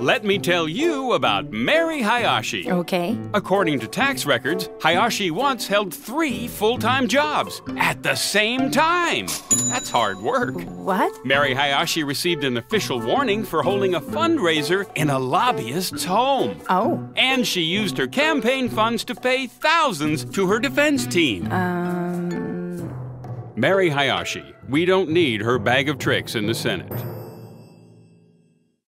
Let me tell you about Mary Hayashi. Okay. According to tax records, Hayashi once held 3 full-time jobs at the same time. That's hard work. What? Mary Hayashi received an official warning for holding a fundraiser in a lobbyist's home. Oh. And she used her campaign funds to pay thousands to her defense team. Mary Hayashi. We don't need her bag of tricks in the Senate.